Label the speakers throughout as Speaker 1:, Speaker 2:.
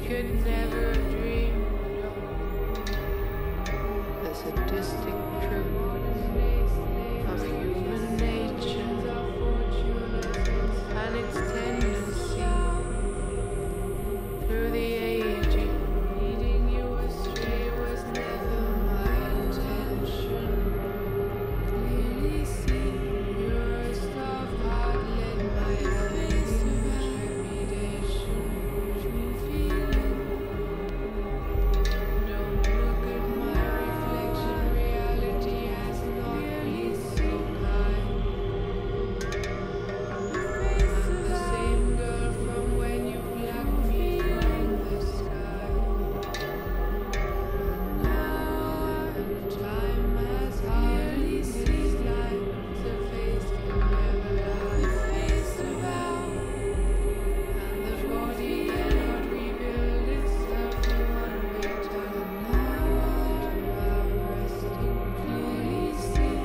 Speaker 1: could never have dreamed of the sadistic truth of human nature and its tendency through the ages. Leading you astray was never my intention. Clearly see your soft heart led my face to trepidation. True feeling. Don't look at my reflection. Reality has not been so kind. I'm the same girl from when you plucked me from the sky. Now time has hardly ceased. Life's a face can never lie. The face about, and the body cannot rebuild itself in one way time. Now to our resting clearly see.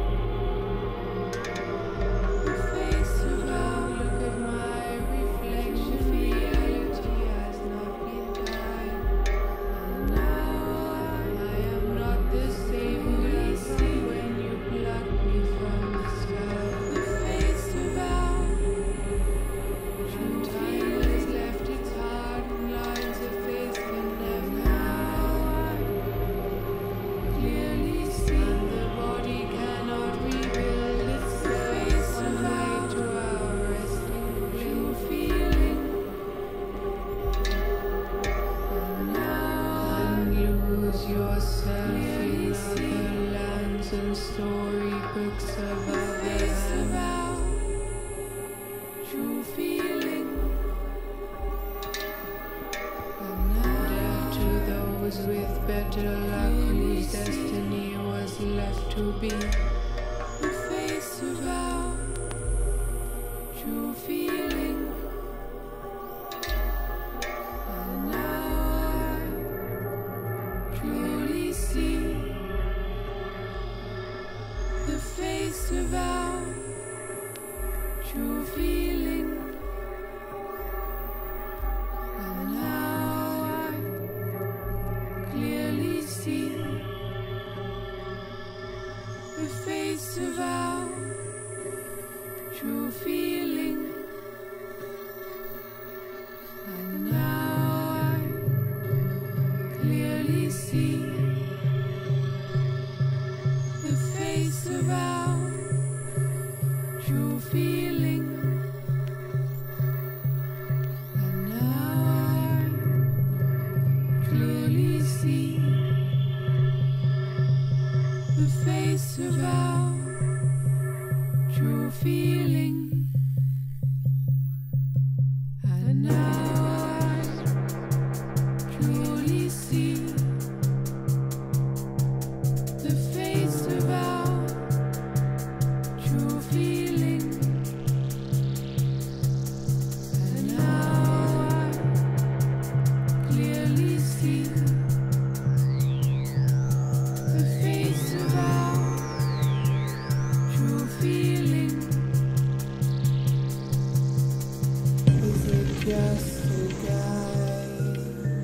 Speaker 1: The face about, look at my reflection. Reality has not been kind. And now I am not the same girl from when you plucked me from the sky. The face about, true time has left its hardened lines. A face can never clearly see. And the body cannot rebuild itself. One way to our resting true feeling. And now unlose yourself in other lands and storybooks of others. About true feeling. And now to those with better luck whose destiny was left to be. The face about true feeling. And now I truly see the face about true feeling. And now I clearly see the face about true feeling. And now I clearly see the face about true feeling. And now I clearly see the face about true feeling. And now I truly see the face about true feeling. And now I clearly see the face about true feeling. Is it just a guide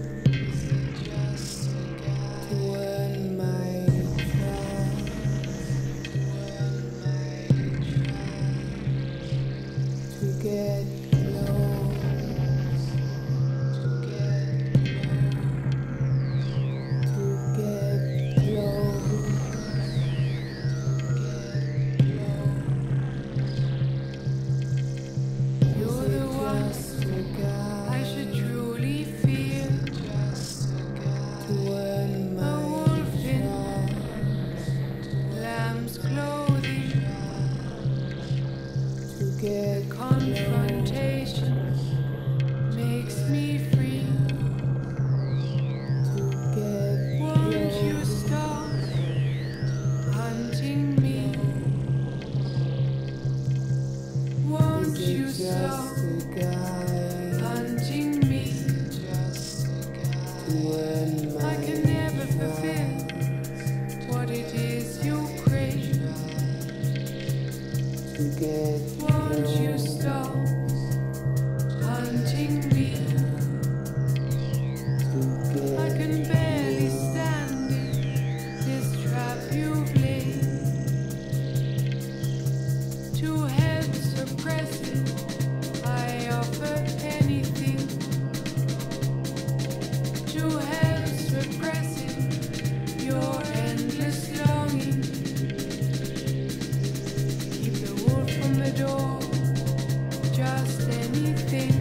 Speaker 1: to earn my trust? To get close, to get close. You're the one I should truly fear. To earn my wolf in lamb's clothing. To get confrontation makes me free. To get won't you stop hunting me? Won't you stop hunting me? I can never fulfill what it is you crave. Won't you stop hunting me? just anything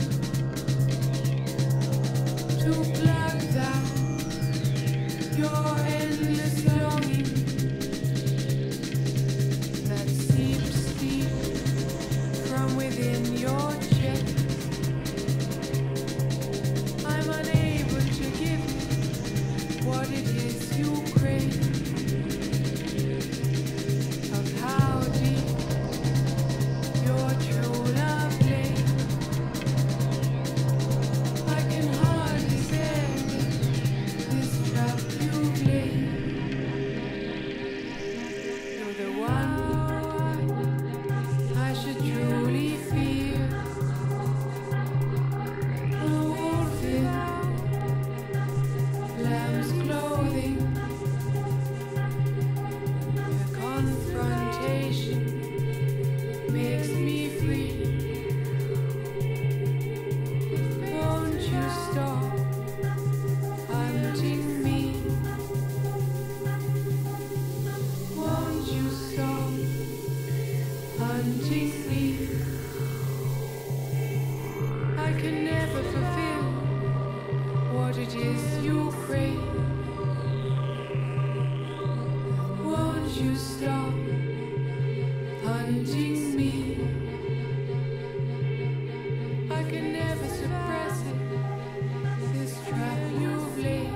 Speaker 1: to plug that your endless longing that seeps deep from within your chest. I'm unable to give you what it is you crave. Of how deep your true love lay. I can hardly bear this trap you've laid. You're the one I should truly fear. A wolf in lamb's clothing. The confrontation makes me free. Won't you stop hunting me? Won't you stop hunting me? I can never fulfill what it is you crave. Won't you stop hunting me? I can never suppress it, this trap you've laid.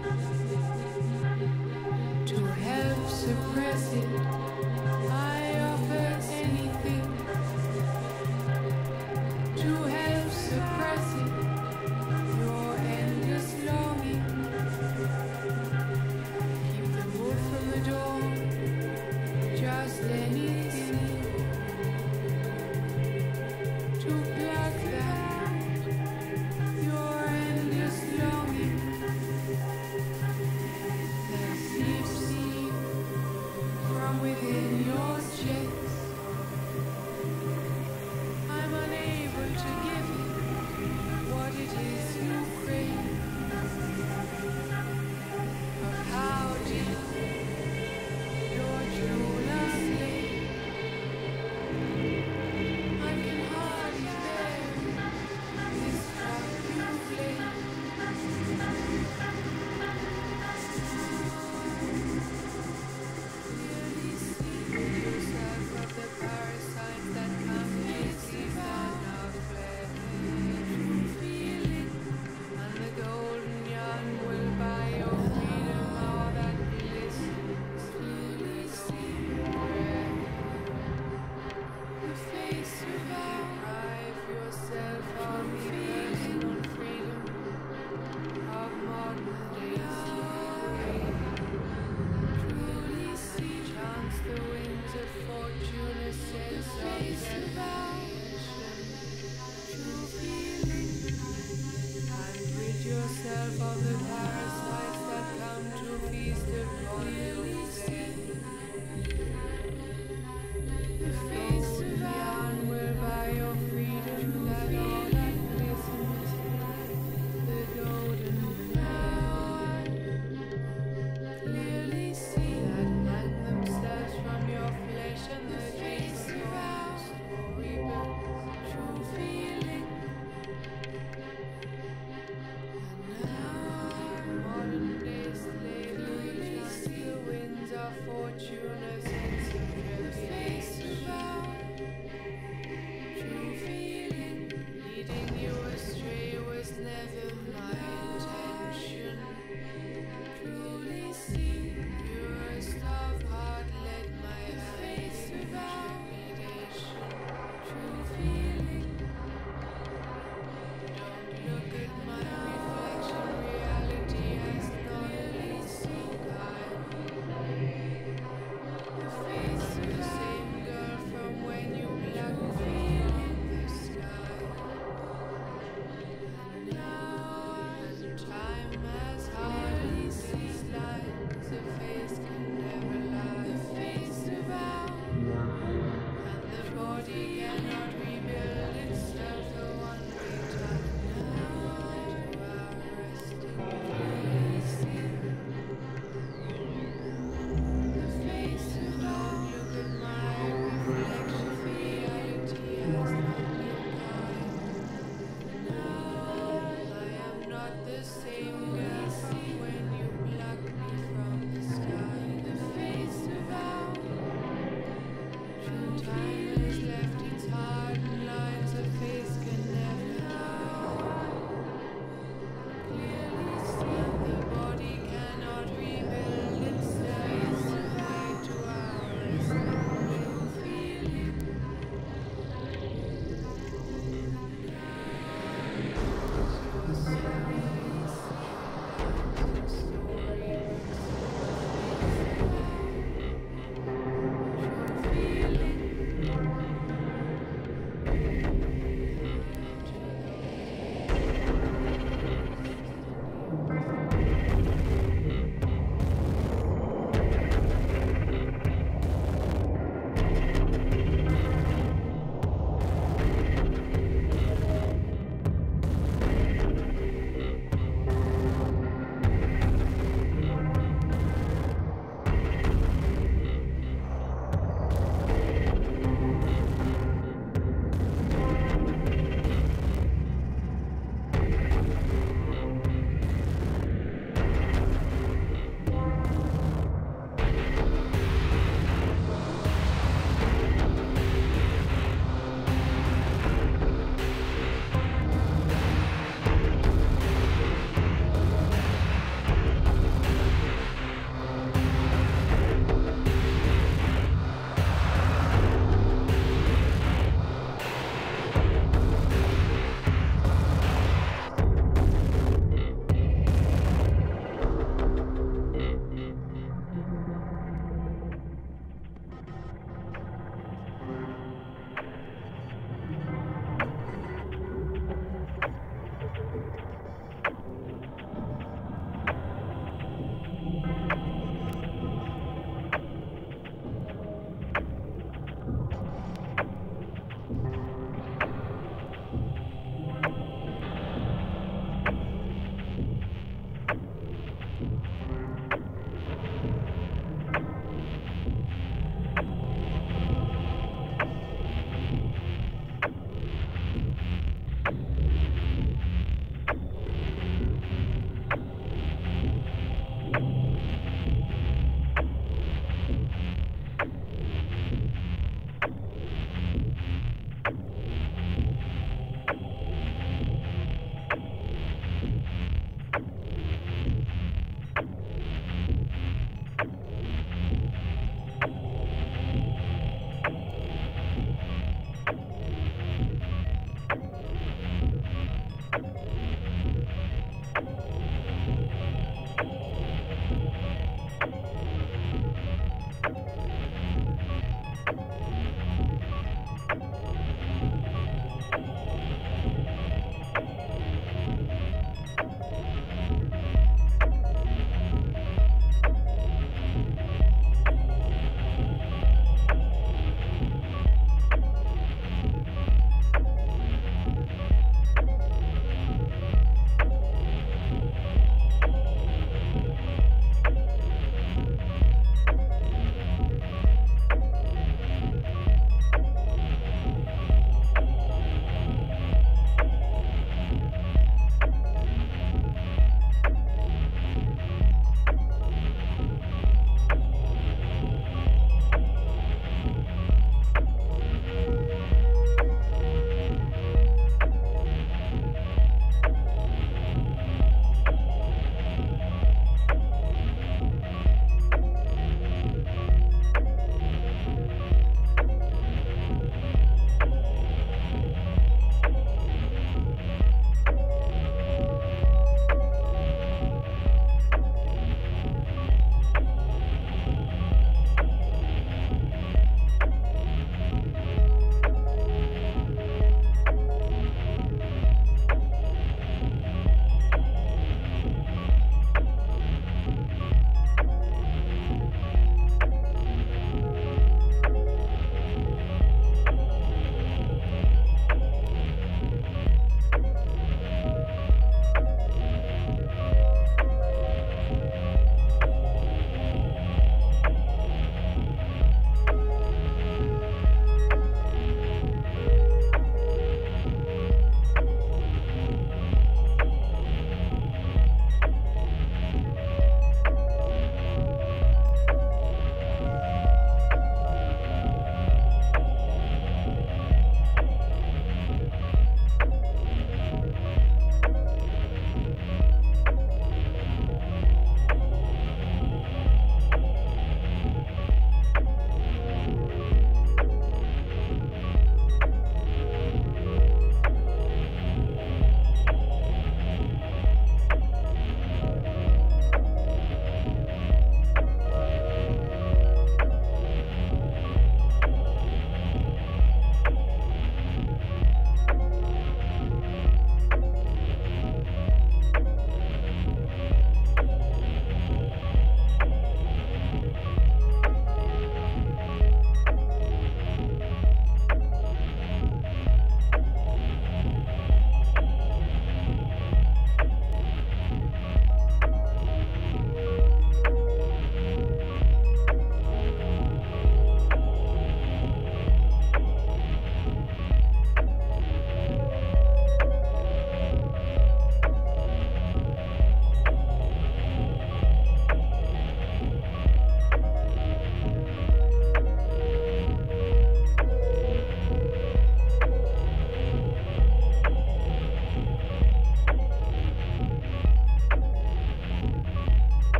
Speaker 1: To help suppress it, I offer anything. To help suppress it, your endless longing. Keep the wolf from the door, just anything to plug that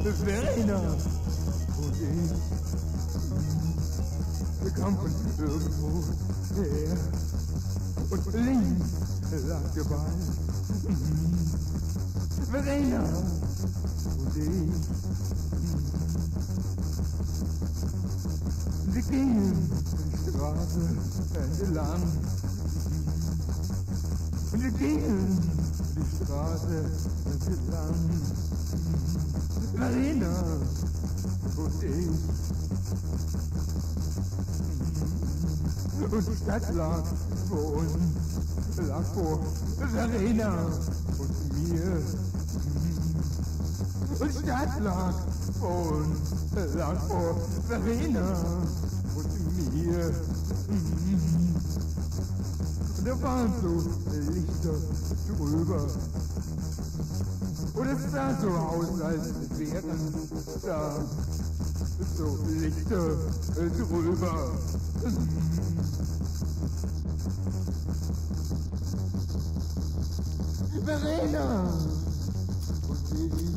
Speaker 2: Verena. Und ich, wir kamen von irgendwo her. Und links lag der Ball. Verena. Und ich, wir gingen die Straße entlang. Und wir gingen die Straße entlang. Verena und ich. Und die Stadt lag vor uns, lag vor Verena und mir. Und die Stadt lag vor uns, lag vor Verena und mir. Und da waren so Lichter drüber. Und es sah so aus, als wären da so Lichter drüber. Verena und ich.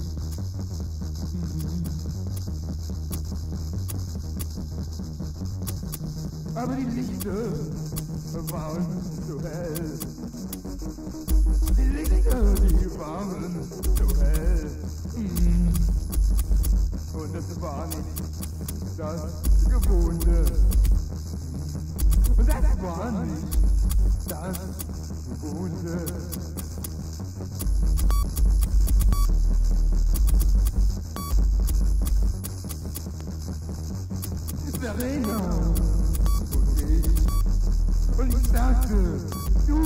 Speaker 2: Aber die Lichter waren so hell. Die Lichter, die waren so hell. Und das war nicht das Gewohnte. Und das war nicht das Gewohnte. Verena und ich. Und ich sagte, du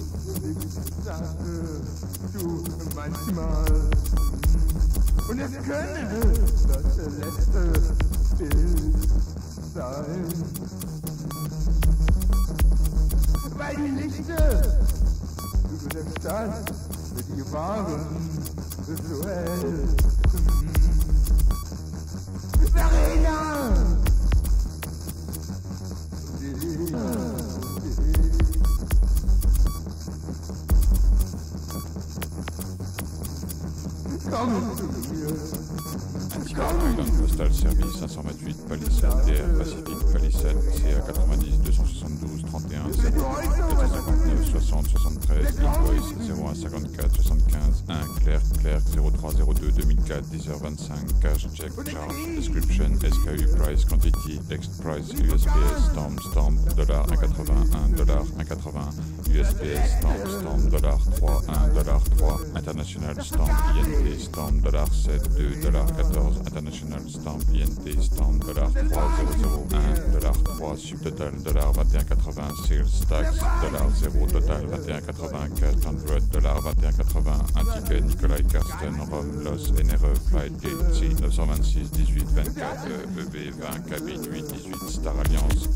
Speaker 2: manchmal. Und es könnte das letzte Bild sein. Weil die Lichter über der Stadt, die waren so hell. Verena!
Speaker 3: Island Postal Service 528 Palisade DR Pacific Palisade CA 90 272 31 759 60 73 invoice 0154 75 1 Clerc 0302 2004 10h25 cash check charge description SKU price quantity X price USPS stamp $1.81 $1.80 USPS stamp $3 $1 international stamp INT stamp $7 $2 international stamp INT stamp $3 $3 subtotal $21.80 sales tax $0 total $21.80 cash $100 $21.80 un ticket Nikolai Karsten Rome Los NRE Flight Gate C 926 18 24 EB 20 cabine 8 18 Star Alliance.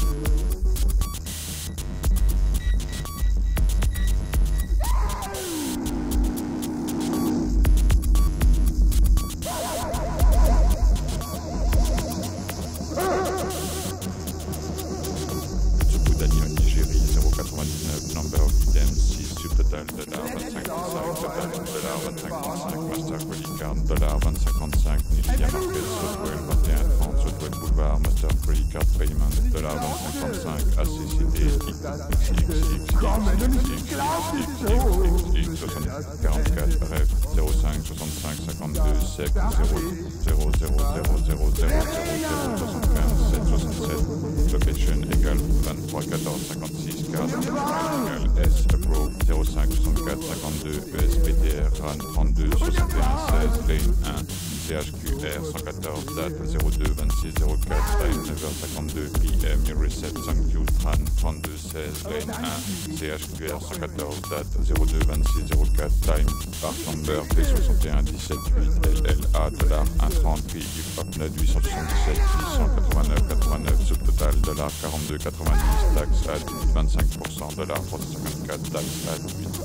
Speaker 3: Location égale 23 14 56 4 égale S approved 05 64 52 ESPTR RAN 32 61 16 lane 1 CHQR 114 date 02 26 04 time 9h52 PM reset 5 Q RAN 32 16 lane 1 CHQR 114 date 02 26 04 time par number P61 17 8 LLA $1.30 prix du PAPNET 877 689 89 subtotal $42.90 taxe ad 25% $354 taxe ad 8 25%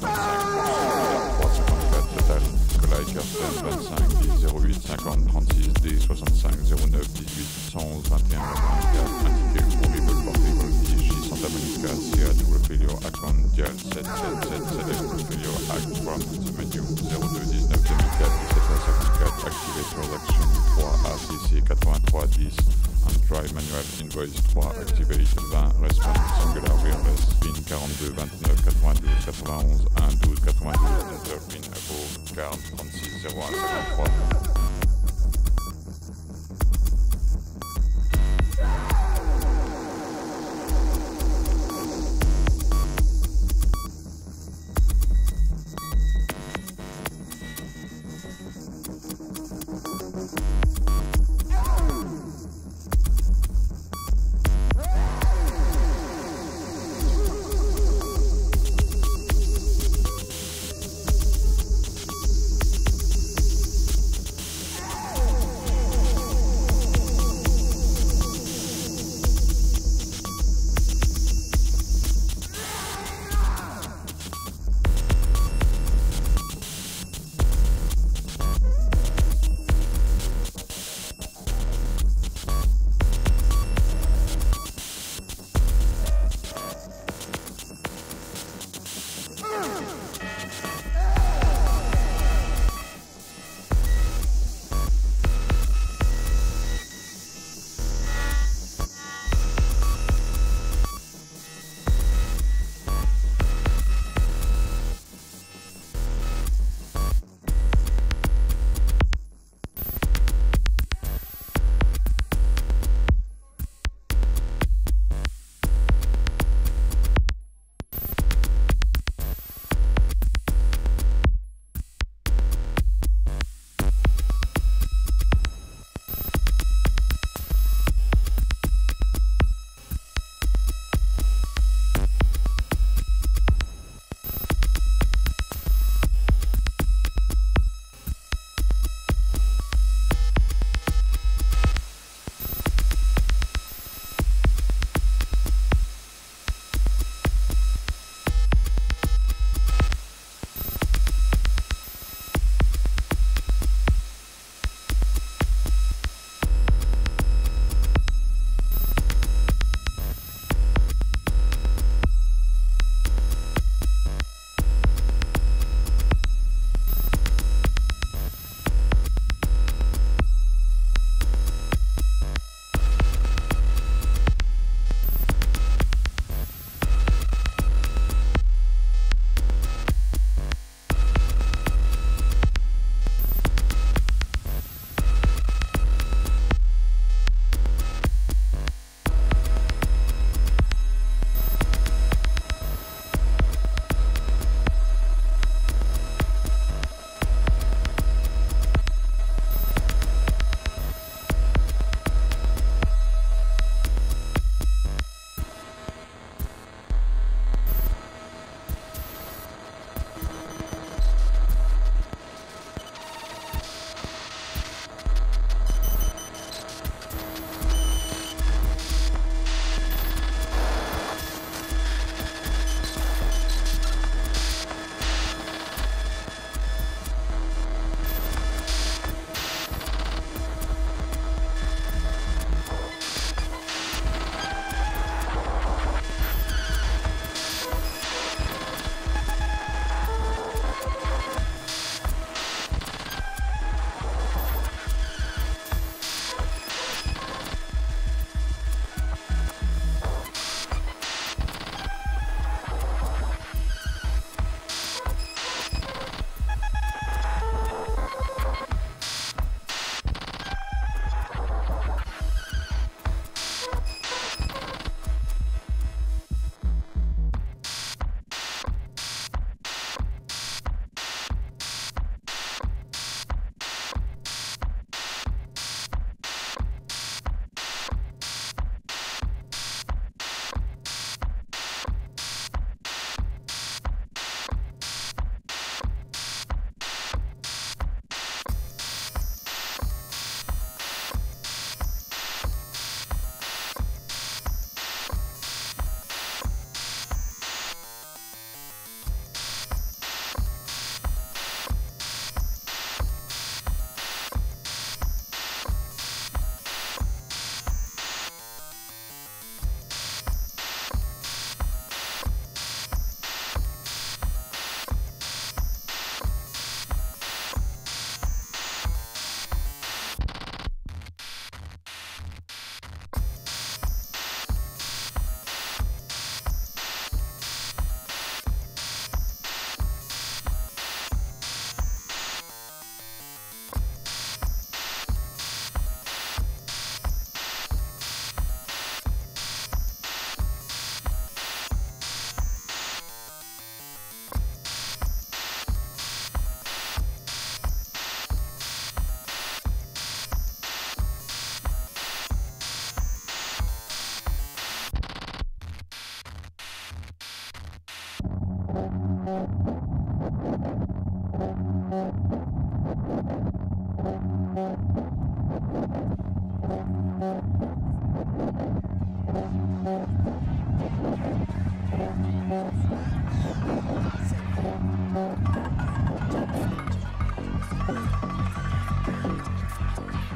Speaker 3: $354 total Nikolai Karsten 25 08 50 36 D 65 09 18 111 21 24 indiqué Horrible Portable DJ Santa Monica CA Filio Account Dial 777 Filio Act from the menu 02 19 2004 17 54 activate production CC 8310 and try manual invoice 3 activate 20 respond singular wireless pin 42 29 92 91 1 12 92 enter pin above card 36 01 53.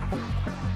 Speaker 2: Vietnam.